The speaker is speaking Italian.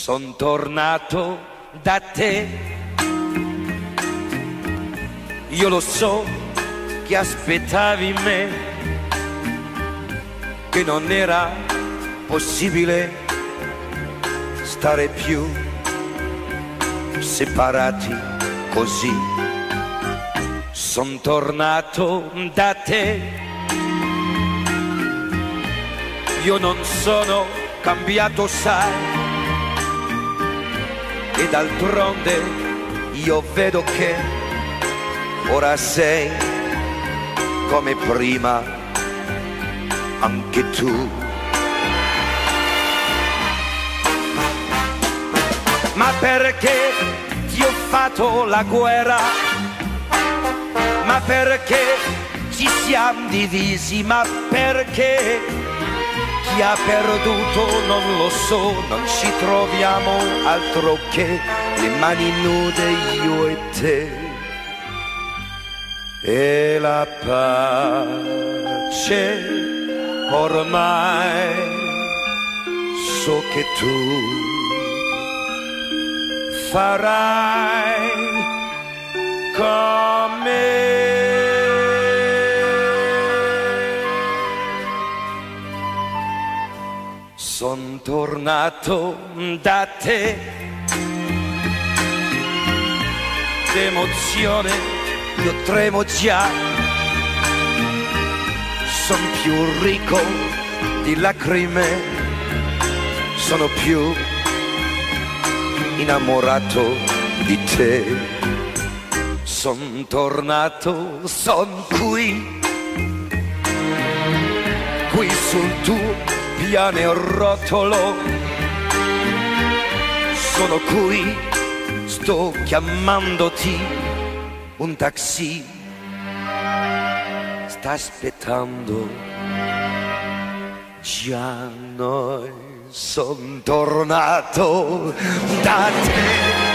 Son tornato da te, io lo so che aspettavi me, che non era possibile stare più separati così. Son tornato da te, io non sono cambiato, sai, e d'altronde io vedo che ora sei come prima anche tu. Ma perché ti ho fatto la guerra? Ma perché ci siamo divisi? Ma perché chi ha perduto non lo so, non ci troviamo altro che le mani nude io e te. E la pace ormai so che tu farai con me. Son tornato da te, d'emozione io tremo già, son più ricco di lacrime, sono più innamorato di te. Son tornato, son qui sul tuo piano rotolo, sono qui, sto chiamandoti, un taxi sta aspettando, già noi son tornato da te.